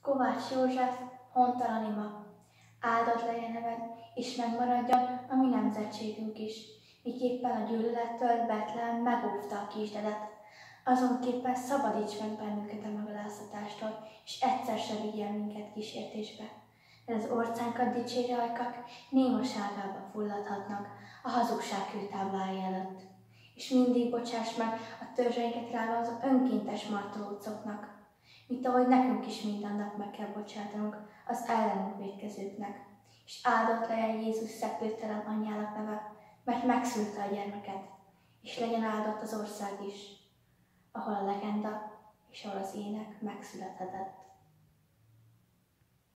Kovács József, hontalan ima, áldott legyen neved, és megmaradjon a mi nemzetségünk is, miképpen a gyűlölettől Betlehem megóvta a kisdedet. Azonképpen szabadíts meg bennünket a megaláztatástól, és egyszer se vigyél minket kísértésbe. De az orcánkat dicsérő ajkak némaságába fulladhatnak a hazugság kőtáblái előtt. És mindig bocsáss meg a törzseinket rágalmazó önkéntes martolócoknak, mint ahogy nekünk is minden nap meg kell bocsátanunk az ellenünk vétkezőknek. És áldott legyen Jézus szeplőtelen anyjának neve, mert megszülte a gyermeket, és legyen áldott az ország is, ahol a legenda és ahol az ének megszülethetett.